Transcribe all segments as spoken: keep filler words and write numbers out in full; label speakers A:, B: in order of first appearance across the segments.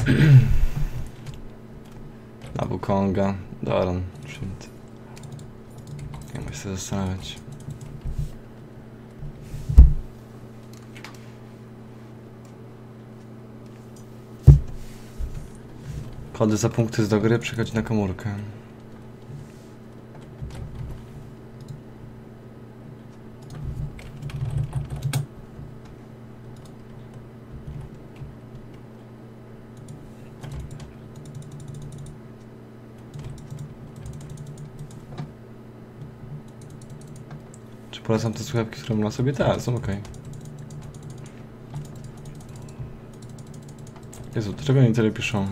A: Na Wukonga. Doran. Shit. Nie muszę się zastanawiać. Kody za punkty z do gry przychodzi na komórkę. Czy polecam te słuchawki, które mam na sobie? Tak, są ok. Jezu, dlaczego oni tyle piszą?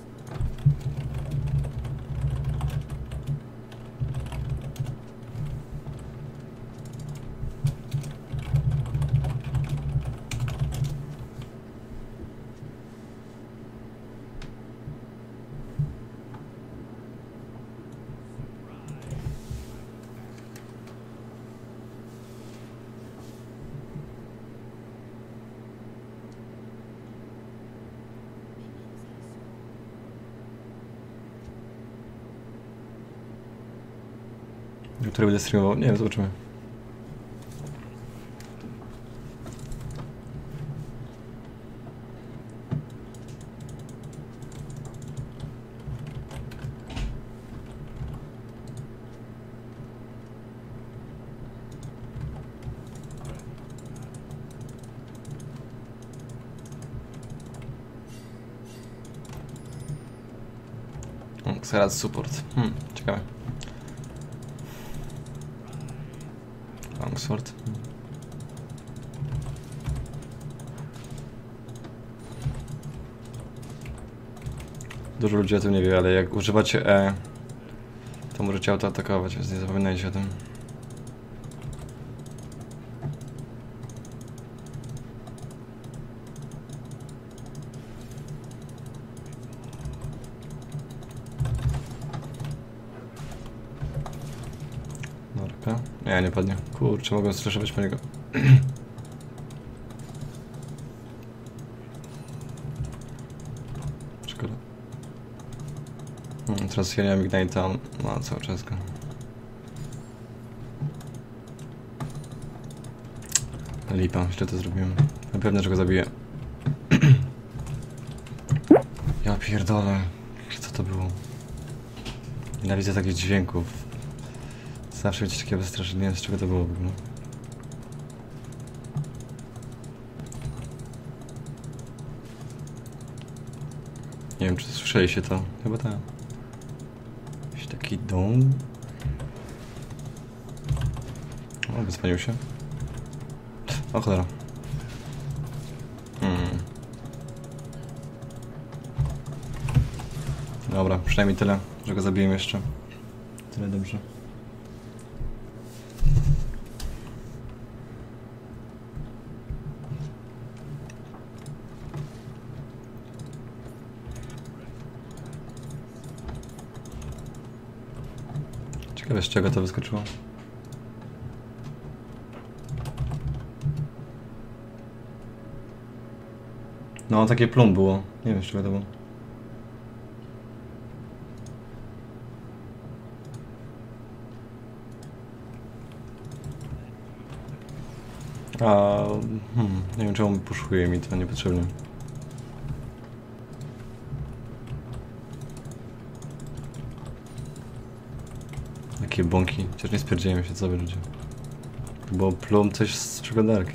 A: Który będę streamował? Nie wiem, zobaczymy. Xerath support. Hmm, ciekawe. Longsword. Dużo ludzi o tym nie wie, ale jak używacie E, to możecie autoatakować, więc nie zapominajcie o tym. Norka. Nie, nie padnie. Kurczę, mogę straszować po niego. Szkoda. Hmm, teraz ja nie mam Ignite'a, on ma cały czas go. Lipa, źle to zrobiłem. Na pewno, że go zabiję. Ja pierdolę. Co to było? Nienawidzę takich dźwięków. Zawsze będzie takie wystraszenie, nie wiem z czego to było w ogóle. Nie wiem, czy słyszeliście to? Chyba tak. Jakiś taki dom. O, wyspanił się. O cholera. Hmm. Dobra, przynajmniej tyle, że go zabiję jeszcze. Tyle dobrze. Ciekawe, z czego to wyskoczyło. No, takie plum było. Nie wiem, z czego to było. A, hmm, nie wiem, czemu puszuje mi to niepotrzebnie. Takie bąki, chociaż nie spierdziałem się, co wy ludzie. Bo plum coś z przeglądarki.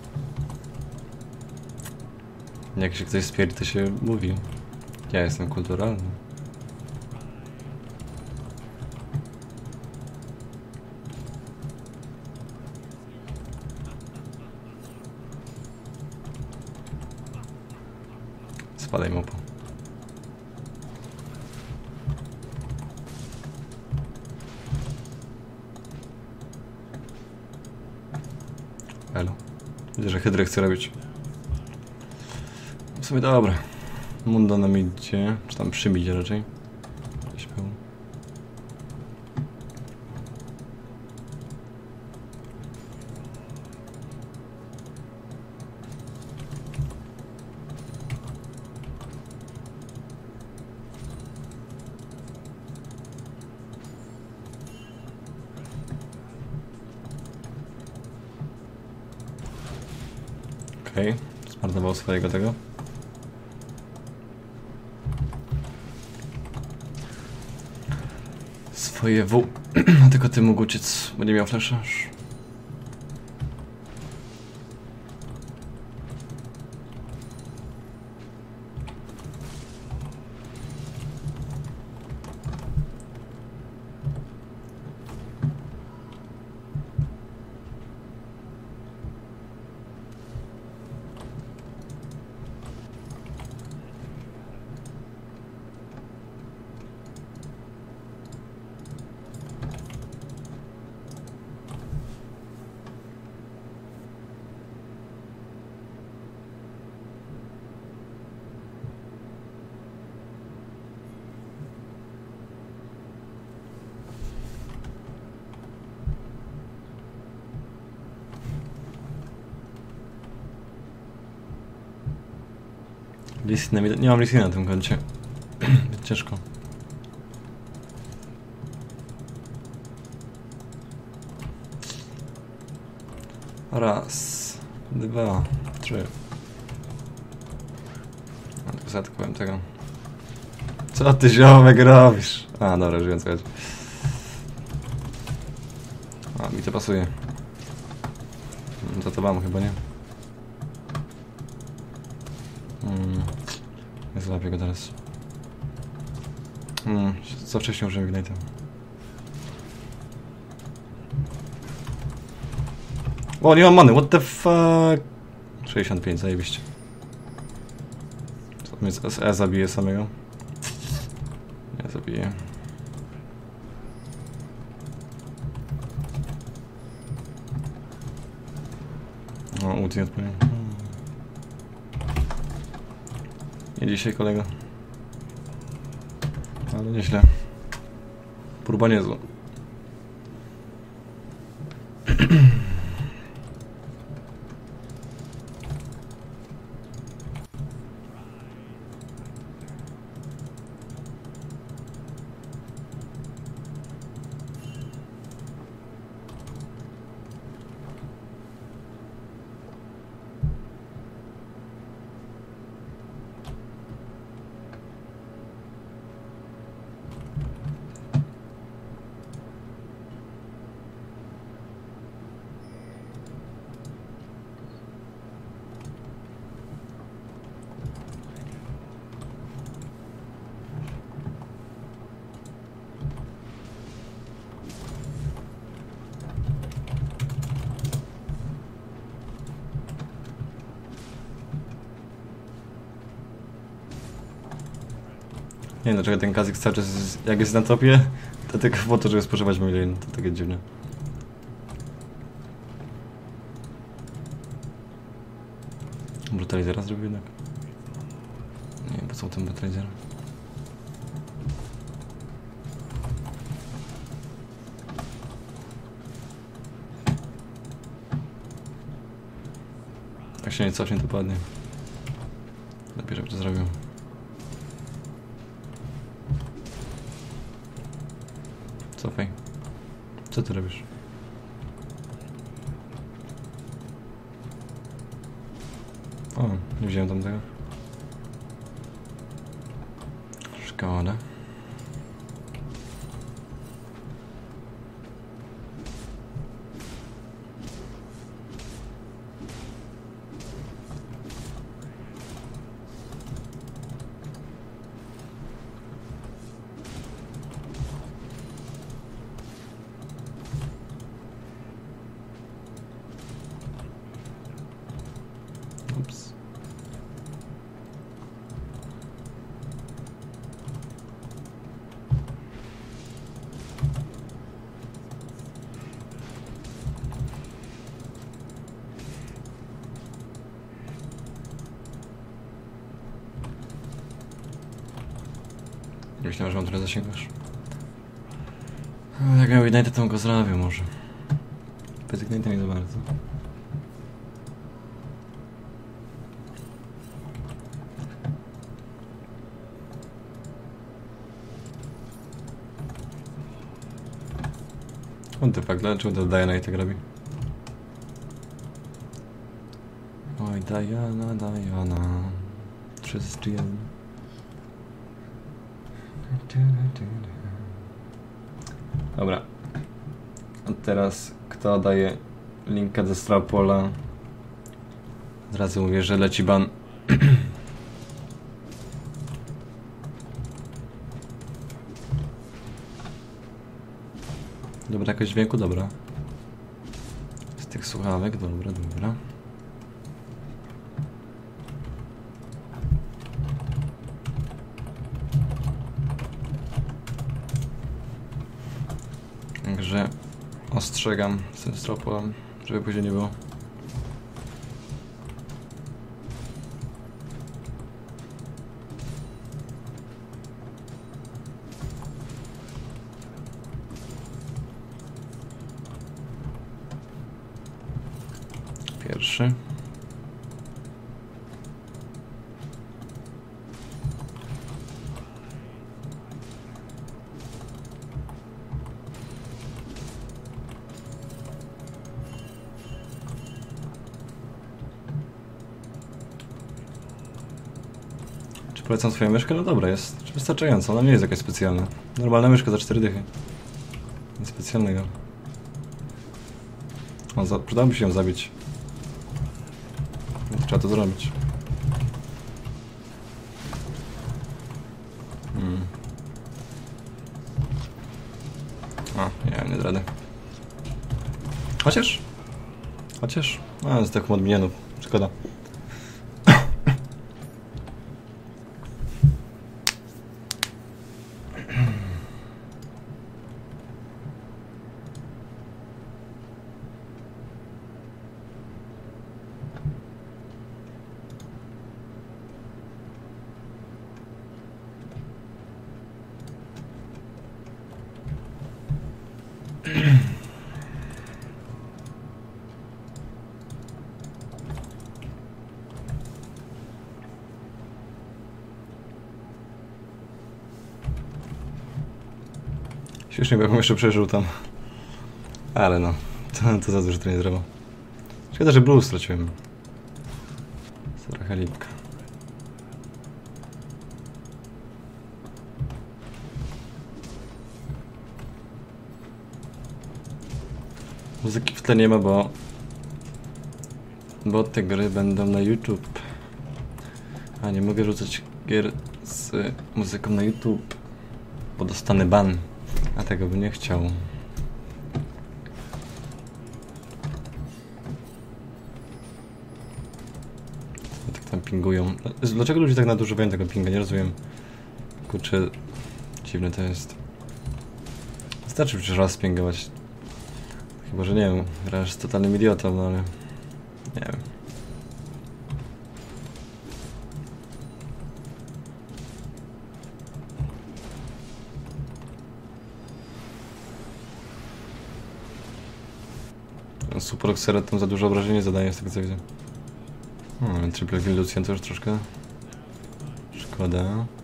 A: Jak się ktoś spierdzi, to się mówi. Ja jestem kulturalny. Spadaj mopo. Elo. Widzę, że hydrę chce robić. W sumie dobra. Mundo nam idzie, czy tam przybidzie raczej. Gdzieś był. Okej, okay. Zmarnował swojego tego. Swoje W. Tylko ty mógł uciec, bo nie miał flasha. Listy nie mam listy na tym koncie. Ciężko. Raz, dwa, trzy. A tylko zatkowałem tego. Co ty ziomek robisz? A dobra, już wiem co chodzi. A mi to pasuje. To to mam chyba, nie? Hmm. Nie złapię go teraz. Hmm. Za wcześnie użyłem Ignite'a. O, nie mam many, what the fuck? sześćdziesiąt pięć, zajebiście. Co mnie z E zabije samego? Nie zabije. O, ulti odpłynie. Nie dzisiaj, kolego. Ale nieźle. Próba niezła. Nie wiem dlaczego ten Kazik cały czas jest, jak jest na topie, to tylko po to, żeby spożywać milion. To takie dziwne. Brutalizera zrobił jednak. Nie wiem po co ten brutalizer. Jak się nie cofnie to padnie. Lepiej żeby to zrobił. Cofaj. Co ty robisz? O, nie wziąłem tam tego. Szkoda. Ups. Myślałem, że mam trochę zasięgasz. Jak miał Ignite, to go zrobił może. Bez Ignite nie za bardzo. What the fuck, dlaczego to daje na i tak robi? Oj, Diana, Diana. Przez G M. Dobra. A teraz kto daje linka ze Strapola? Od razu mówię, że leci ban. Dobra, jakość dźwięku, dobra. Z tych słuchawek, dobra, dobra. Także ostrzegam z tym Stropolem, żeby później nie było. Pierwszy. Czy polecam swoją myszkę? No dobra, jest wystarczająca, ona nie jest jakaś specjalna. Normalna myszka za cztery dychy. Nic specjalnego. O, za, przydałoby się ją zabić. Więc trzeba to zrobić. Hmm. O, nie, nie zradę. Chociaż? Chociaż? A, z tak mod minionów. Szkoda. Śmiesznie, bo ja bym jeszcze przeżył tam. Ale no, to, to za dużo to nie zrobiło. Szkoda, że blues straciłem. Trochę lipka. Muzyki w tle nie ma, bo... Bo te gry będą na YouTube. A nie mogę rzucać gier z muzyką na YouTube, bo dostanę ban. A tego bym nie chciał. Tak tam pingują. Dlaczego ludzie tak nadużywają tego pinga? Nie rozumiem. Kurczę, dziwne to jest. Wystarczy przecież raz pingować. Chyba, że nie wiem, grasz z totalnym idiotą, no ale... Nie wiem. Super Oxeret tam za dużo obrażeń nie zadaje z tego co widzę. Hmm, triple kill Lucian to już troszkę... Szkoda.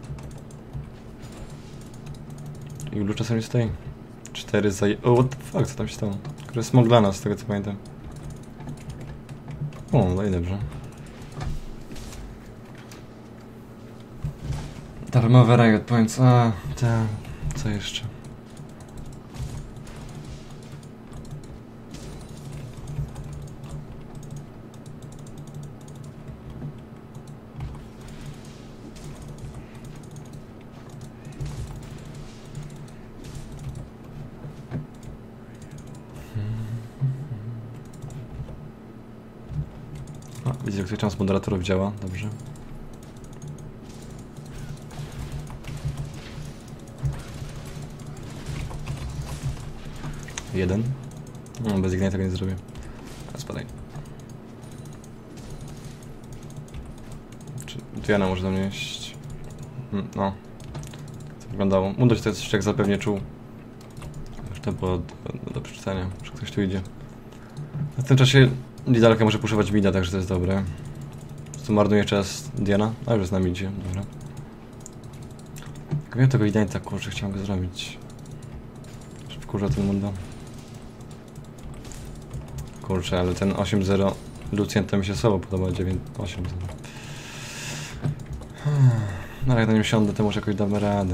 A: I Ulu czasem jest tutaj. Cztery za... O, what the fuck, co tam się stało? Który smog dla nas, z tego co pamiętam. O, no i dobrze. Darmowe Riot Points, a, ta, co jeszcze? A, widzicie, jak czas moderatorów działa, dobrze. Jeden. No, bez Ignite tego nie zrobię. A, spadaj. Czy Diana może do mnie iść? Hmm, no. Tak to wyglądało. Mundur się coś jak zapewnie czuł. Już to było do, do, do przeczytania, że ktoś tu idzie. A w tym czasie Lidalka może puszować mida, także to jest dobre. Po prostu marnuje czas Diana, a już z nami idzie, dobra. Jak miałem tego Ignite'a, kurczę, chciałem go zrobić. Wkurza ten munda. Kurczę, ale ten osiem zero Lucjan to mi się słabo podoba, dziewięć, osiem. No ale jak na nim siądę, to może jakoś damy radę.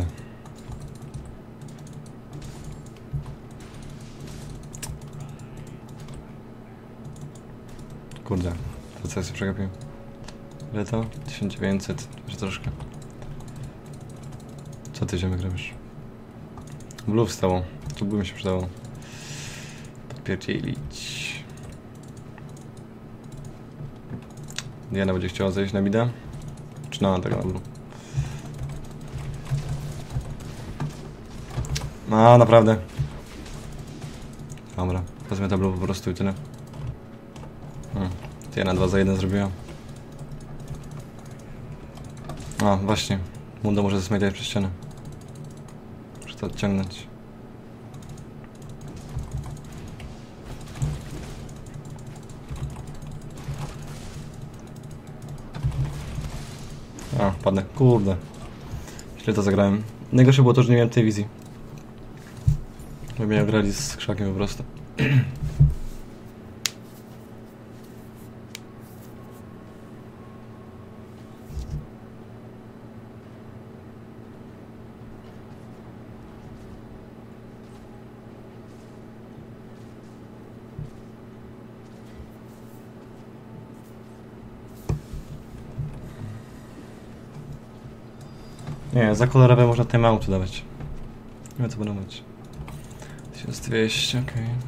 A: Kurde, to co ja sobie przegapiłem? Ile to? tysiąc dziewięćset, może troszkę. Co ty ziomek robisz? Blue wstało, to by mi się przydało. Podpierdzielić. Diana będzie chciała zejść na mida? Czy na tego na blue? No, naprawdę. Dobra, wezmę tableau po prostu i tyle. Hmm. Diana dwa za jeden zrobiła. A, właśnie. Mundo może zasmajtać przez ścianę. Muszę to odciągnąć. A, padnę. Kurde. Źle to zagrałem. Najgorsze było to, że nie miałem tej wizji. Bo grali z krzakiem po prostu. Nie, za kolorowe można timeoutu dawać. Nie wiem co będą mieć. tysiąc dwieście, okej. Okay.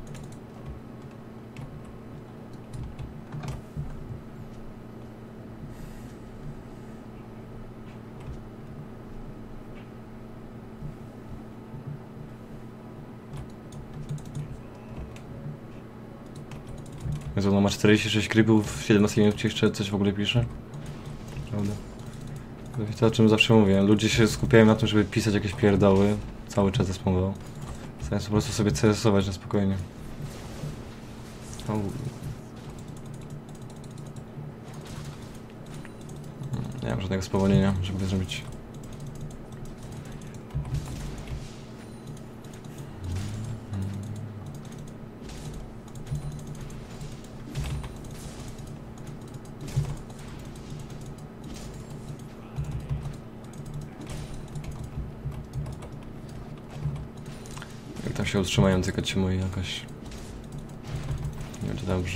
A: Jezu, no ma czterdzieści sześć creepów, w siedemnaście minut jeszcze coś w ogóle pisze. Prawda. To o czym zawsze mówię, ludzie się skupiają na tym, żeby pisać jakieś pierdoły, cały czas zespołował. Zamiast po prostu sobie C S ować na spokojnie. O. Nie mam żadnego spowolnienia, żeby to zrobić. Jak tam się utrzymają, tylko ci moi jakoś. Nie będzie dobrze.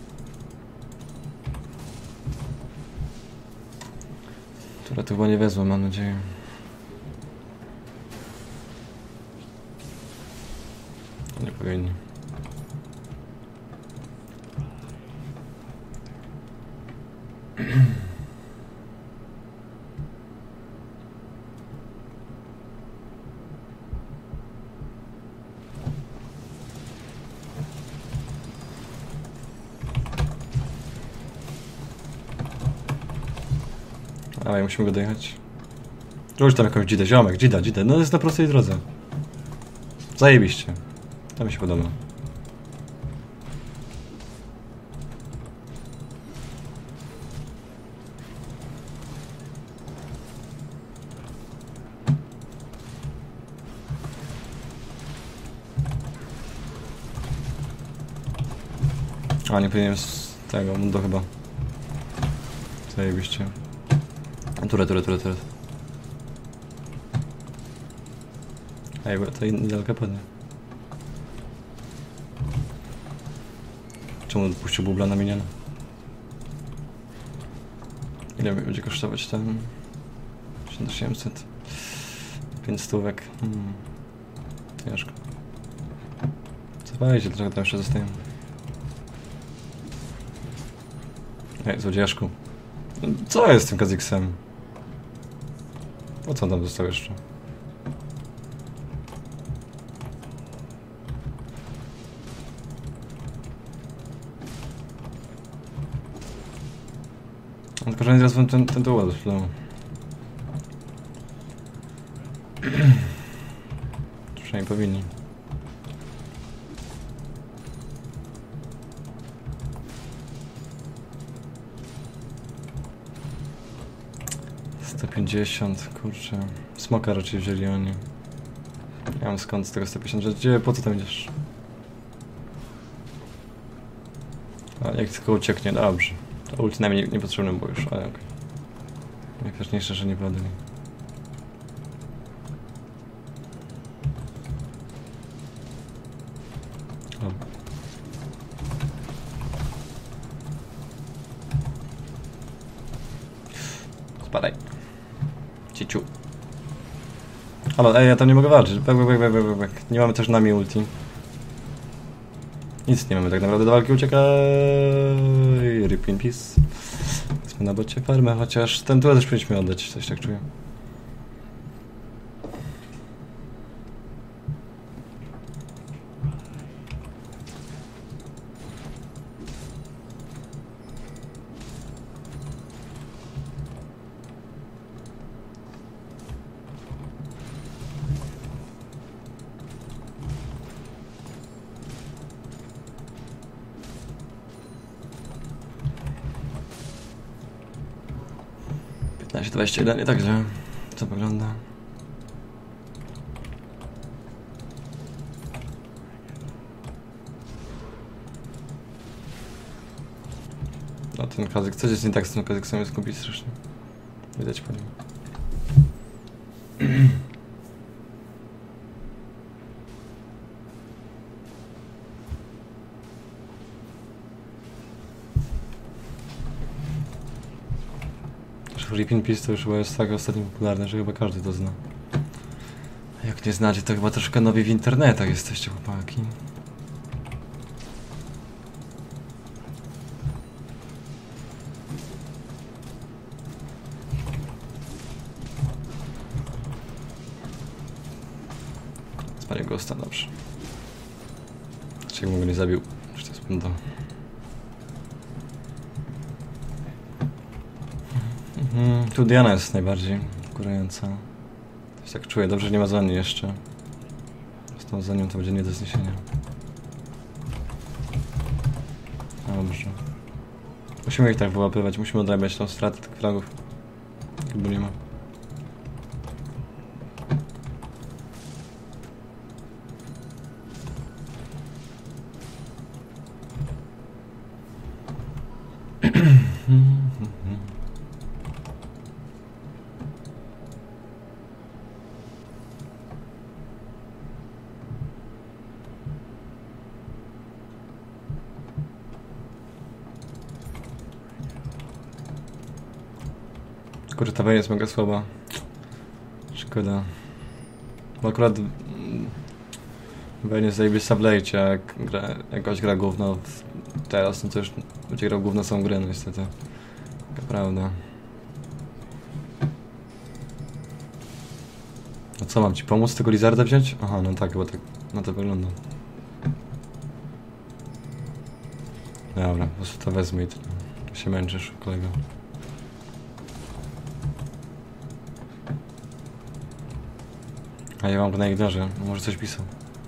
A: Które to chyba nie wezmę, mam nadzieję. Nie powinni. Ale musimy go dojechać. Rzuć tam jakąś dzidę, ziomek, dzida, dzidę. No jest na prostej drodze. Zajebiście. To mi się podoba. A, nie powinienem z tego mundo chyba. Zajebiście. Ture, ture, ture, ture. Ej, bo to niedaleko padnie. Czemu puścił bubla na miniona? Ile będzie kosztować ten? tysiąc osiemset. pięć stówek. Hmm. Ciężko. Cofajcie, trochę tam jeszcze zostaje. Ej, złodziejaszku. Co jest z tym Kaziksem? O co on tam został jeszcze? No, tylko, że nie teraz ten, ten duel chwilę. Przynajmniej powinni. sto pięćdziesiąt, kurczę. Smoka raczej wzięli oni. Ja mam skąd z tego sto pięćdziesiąt, że gdzie, po co tam idziesz? A jak tylko ucieknie, dobrze. To ulti nam nie, niepotrzebne było już, ale okej. Okay. Najważniejsze, że nie wladuje. Spadaj. Cieciu. Halo, ej, ja tam nie mogę walczyć. Bek, bek, bek, bek, bek. Nie mamy też nami ulti. Nic nie mamy tak naprawdę do walki, uciekaj. Rip in peace. Jesteśmy na bocie farmę, chociaż ten duel też powinniśmy oddać, coś tak czuję. piętnaście dwadzieścia jeden, nie tak źle. Co wygląda? No ten kazyk, coś jest nie tak z tym kazykiem, jest kupić strasznie. Widać po nim. Rip in peace to już chyba jest tak ostatnio popularne, że chyba każdy to zna. Jak nie znacie, to chyba troszkę nowi w internetach jesteście, chłopaki. Spalił ghosta, dobrze. Dlaczego mu go nie zabił? Czy to jest błęda? Mm, tu Diana jest najbardziej kurująca. Coś tak czuję, dobrze, że nie ma za niej jeszcze. Z tą za nią to będzie nie do zniesienia. Dobrze. Musimy ich tak wyłapywać, musimy odrabiać tą stratę tych fragów. Chyba nie ma. Kurczę, ta Vayne jest mega słaba. Szkoda. Bo akurat Vayne jest zajebista w lejcie, a jak gra, jakoś gra gówno teraz, no to już będzie grał gówno są gry, no niestety. Taka prawda. A co, mam ci pomóc tego Lizarda wziąć? Aha, no tak, chyba tak na to wygląda. Dobra, po prostu to wezmę i to się męczysz, kolego. A ja mam go na ignorze, może coś pisał.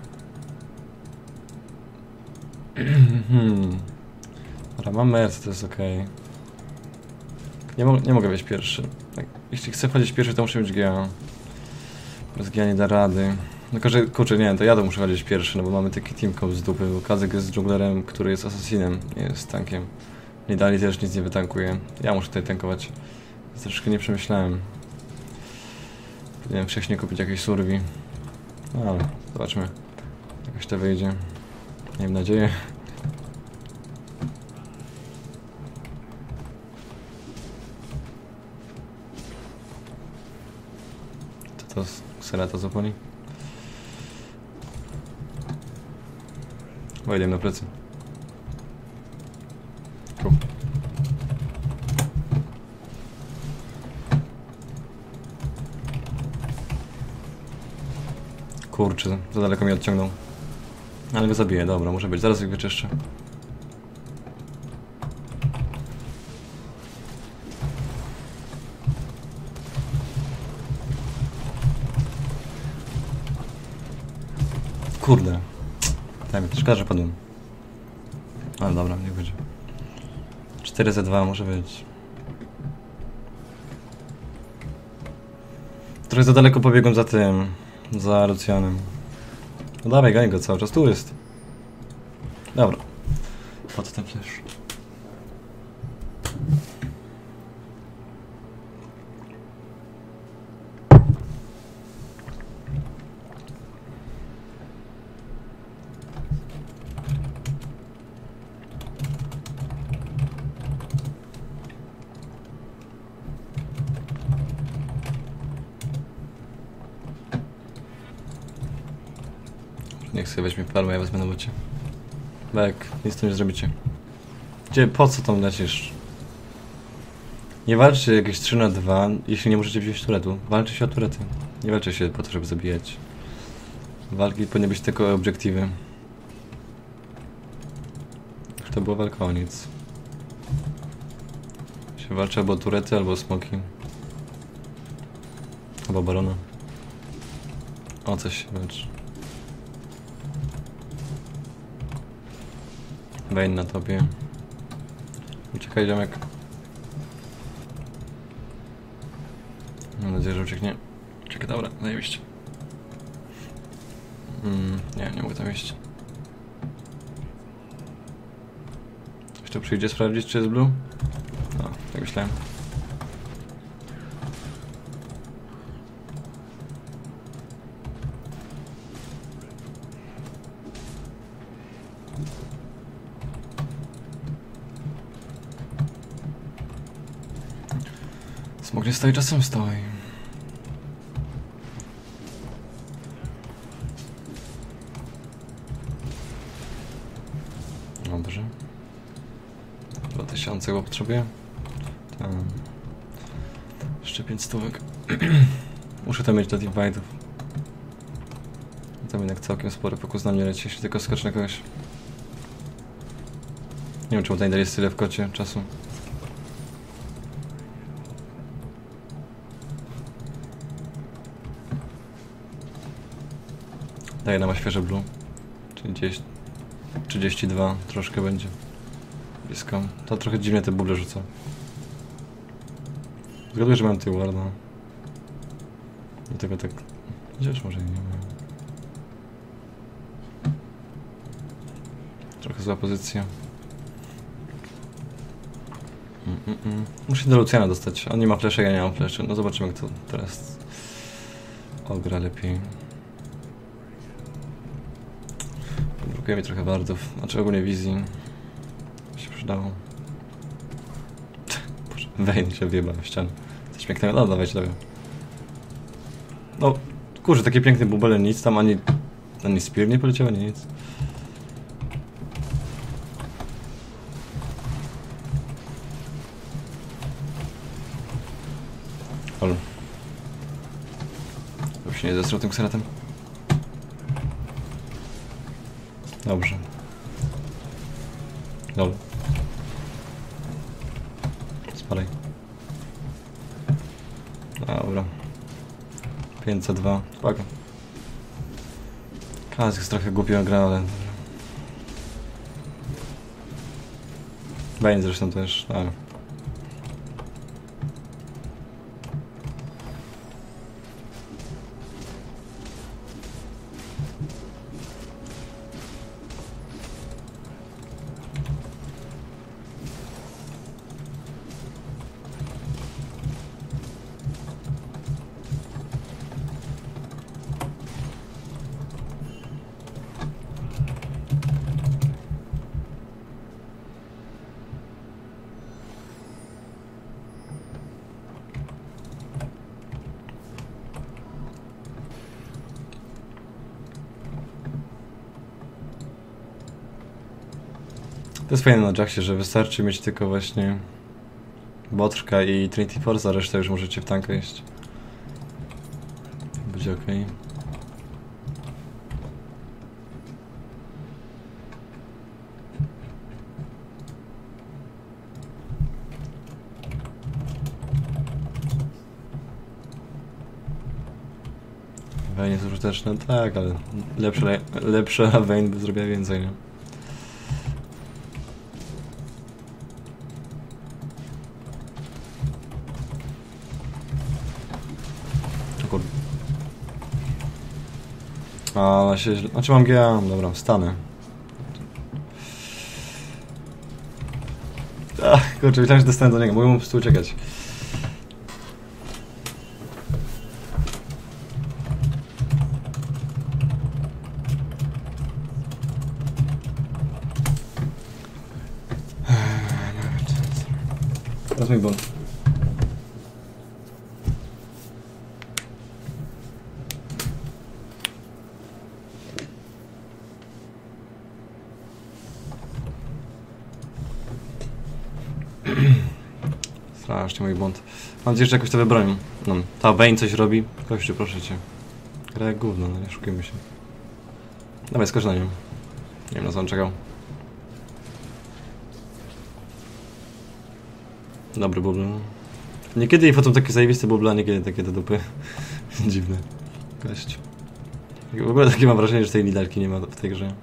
A: hmm. Dobra, mam merc, to jest okej. Okay. Nie, mo nie mogę być pierwszy. Tak, jeśli chcę chodzić pierwszy, to muszę mieć G A. Bez G A nie da rady. Tylko, że kurczę, nie, to ja to muszę chodzić pierwszy, no bo mamy taki teamcode z dupy, bo Kazyk jest dżunglerem, który jest asasinem, nie jest tankiem. Nidali też nic nie wytankuje. Ja muszę tutaj tankować. Troszkę nie przemyślałem. Powinienem wcześniej kupić jakieś survi. No ale zobaczmy. Jakoś to wyjdzie. Miejmy nadzieję. Co to z Xenata zaponi? Wejdę na plecy. Cool. Kurczę, za daleko mnie odciągnął. Ale go zabiję, dobra, może być. Zaraz ich wyczyszczę. Kurde. Tak, szkoda, że padłem. Ale dobra, niech będzie. cztery za dwa może być. Trochę za daleko pobiegłem za tym. Za Lucianem. No dawaj, gań go cały czas, tu jest. Dobra. Po co ten flash? Niech sobie weźmie farmę, ja wezmę na bocie. Bek, nic tu nie zrobicie. Gdzie, po co tam lecisz? Nie walczcie jakieś trzy na dwa, jeśli nie możecie wziąć turetu. Walczy się o turety. Nie walczy się po to, żeby zabijać. Walki powinny być tylko obiektywy. Już to była walka o nic. Się walczy albo o turety, albo o smoki. Albo barona. O coś się walczy. Vayne na tobie. Uciekaj, ziomek. Mam nadzieję, że ucieknie. Uciekaj, dobra, zajebiście. Mm, nie, nie mogę tam iść. Jeszcze przyjdzie sprawdzić, czy jest blue? No, tak myślałem. Smok nie stoi, czasem stoi. Dobrze. Dwa tysiące chyba potrzebuję. Tam. Jeszcze pięć stówek. Muszę to mieć do teamfightów. Tam jednak całkiem spory fokus na mnie leci, jeśli tylko skocz na kogoś. Nie wiem, czemu ten jest tyle w kocie czasu. Daję nam świeże blue. Czyli gdzieś trzydzieści dwa troszkę będzie. Blisko. To trochę dziwnie te buble rzuca. Zgaduję, że mam tył warda. Dlatego tak... Gdzież może nie mam. Trochę zła pozycja. Mm, mm, mm. Muszę do Luciana dostać. On nie ma fleszy, ja nie mam fleszy. No zobaczymy, kto teraz ogra lepiej. Brakuje mi trochę wardów. Znaczy ogólnie wizji. Się przydało. Boże, Vayne się wjebał w ścianę. Coś pięknego. No dawajcie, dawaj. No, kurczę, taki piękny bubel, nic tam ani... Ani spear nie poleciał, ani nic. Ol. Żeby się nie zesrał tym kseratem. Dobrze. Dobra. Spadaj. Dobra. pięćset dwa. Spoko. Kask jest trochę głupio gra, ale... Vayne zresztą też, ale... To jest fajne na Jacksie, że wystarczy mieć tylko właśnie Botrka i Trinity Force, a resztę już możecie w tankę iść. Będzie ok. Vayne jest użyteczny, tak, ale lepsze, lepsze a Vayne by zrobiła więcej, nie? A się źle... Znaczy mam G A, dobra, wstanę. Ach, kurczę, myślałem, że dostanę do niego, mogę mu po prostu uciekać. Teraz mój błąd. Strasznie mój błąd. Mam nadzieję, że jakoś to wybronią. No, ta Vayne coś robi. Kościół, proszę cię. Gra jak gówno, no nie szukajmy się. Dawaj, skocz na nią. Nie wiem, na co on czekał. Dobry bubble. Niekiedy wchodzą takie zajebiste buble, a niekiedy takie do dupy. Dziwne. Gość. W ogóle takie mam wrażenie, że tej liderki nie ma w tej grze.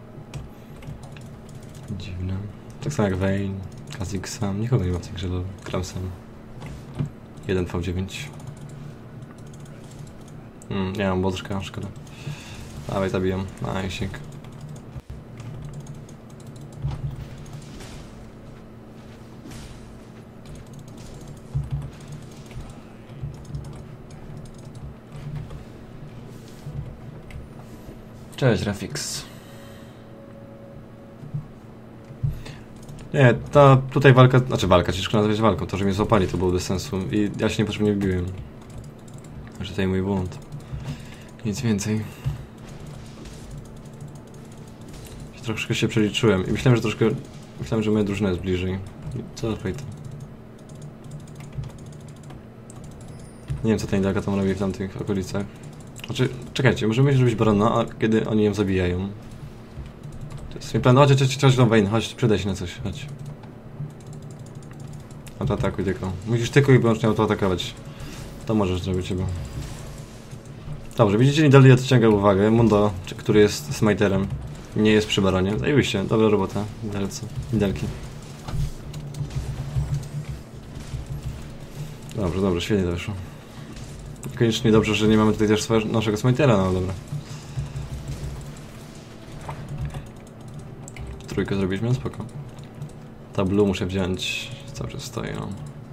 A: Dziwne. Tak samo jak Vayne, Kha'Zix sam. Nikogo nie ma w tej grze, do gram sam. jeden V dziewięć. Mm, nie mam bodrżka, szkoda. Dawaj, zabijam. Najsik. Cześć, Rafix. Nie, ta tutaj walka, znaczy walka, ciężko nazwać walką, to, że mnie złapali, to było bez sensu i ja się niepotrzebnie wbiłem. Że tutaj mój błąd. Nic więcej. Troszkę się przeliczyłem i myślałem, że troszkę, myślałem, że moja drużyna jest bliżej. Co za fajta. Nie wiem, co ta Nidalka tam robi w tamtych okolicach. Znaczy, czekajcie, możemy zrobić barona, a kiedy oni ją zabijają. To jest mój plan. Chodź, chodź, chodź, chodź, Vayne, chodź, przydaj się na coś, chodź. Autoatakuj tylko. Musisz tylko i wyłącznie autoatakować. To możesz zrobić chyba. Dobrze, widzicie, Nidali odciąga uwagę. Mundo, który jest smiterem, nie jest przy baronie. Zajebiście, dobra robota. Nidalcy, Nidalki. Dobrze, dobrze, świetnie to wyszło. Koniecznie dobrze, że nie mamy tutaj też swojego, naszego smitera, no dobra. Trójkę zrobiliśmy, spoko. Tablu muszę wziąć, cały czas stoi, no.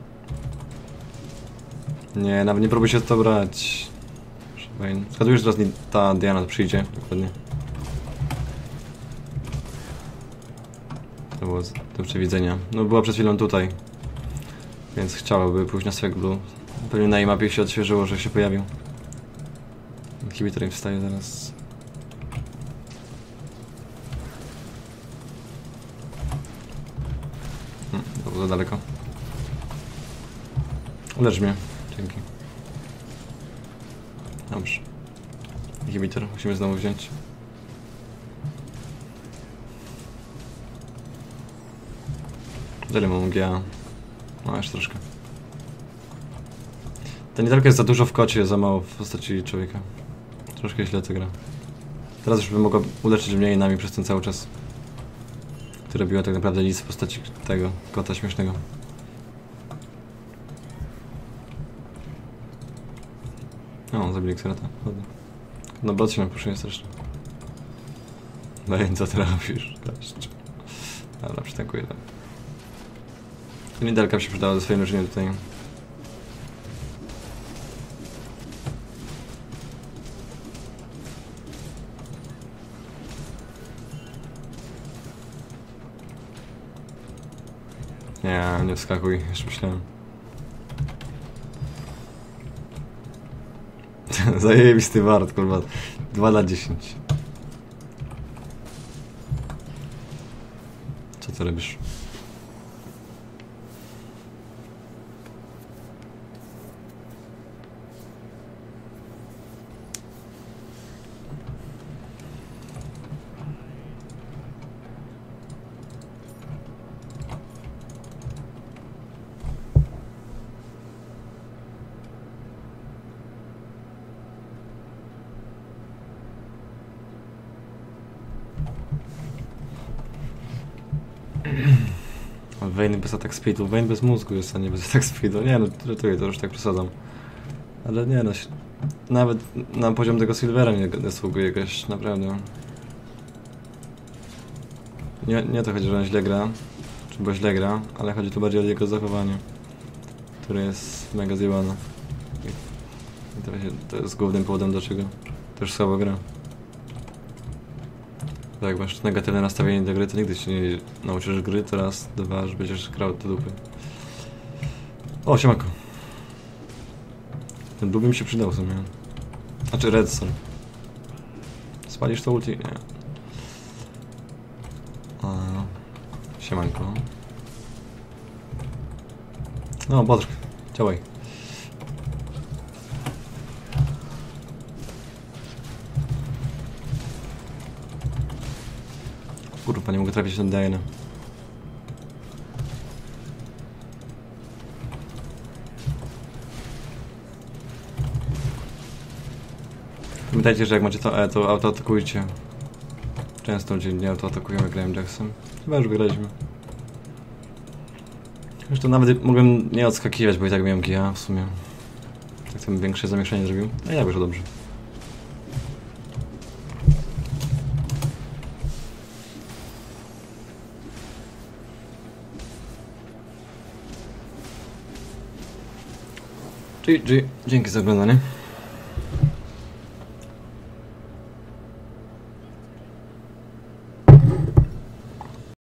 A: Nie, nawet nie próbuj się to brać. Zgaduję, że teraz ta Diana przyjdzie, dokładnie. To było do przewidzenia. No była przed chwilą tutaj. Więc chciałaby pójść na swego blue. Pewnie na jej mapie się odświeżyło, że się pojawił. Inhibitor im wstaje zaraz. Hmm, to było za daleko. Ulecz mnie. Dzięki. Dobrze. Inhibitor musimy znowu wziąć. Dalej mam G A. No jeszcze troszkę. Ta Nidalka jest za dużo w kocie, za mało w postaci człowieka. Troszkę źle to gra. Teraz już bym mogła uleczyć mnie nami przez ten cały czas. Który robiła tak naprawdę nic w postaci tego kota śmiesznego. O, zabili Xerata. No bot się nam puszuje strasznie. Vayne, co ty robisz? Dobra, przytankuję tam. Nidalka by się przydała ze swoim leczeniem tutaj. Nie, nie wskakuj, jeszcze myślałem. Zajebisty wart, kurwa. dwa na dziesięć. Co ty robisz? Vayne bez attack speedu, Vayne bez mózgu jest, a nie bez attack speedu. Nie no, ratuję, to już tak przesadzam. Ale nie no, nawet na poziom tego Silvera nie zasługuje gość, naprawdę. Nie, nie to chodzi, że on źle gra, czy bo źle gra, ale chodzi tu bardziej o jego zachowanie, które jest mega zjebane. I to, się, to jest głównym powodem, dlaczego też słabo gra. Bo jak masz negatywne nastawienie do gry, to nigdy się nie nauczysz gry, to raz, dwa, że będziesz grał do dupy. O, siemanko. Ten blue by mi się przydał w sumie. Znaczy red, sorry. Spalisz to ulti? Nie. A, siemanko. No, Bodrk. Działaj. Kurwa, nie mogę trafić na Diana. Pamiętajcie, że jak macie to E, to autoatakujcie. Często ludzie nie autoatakują, jak grałem Jacksem. Chyba już wygraliśmy. Zresztą nawet mogłem nie odskakiwać, bo i tak miałem G A w sumie. Tak to bym większe zamieszanie zrobił. A ja wyszło dobrze. G G. Dzięki za oglądanie.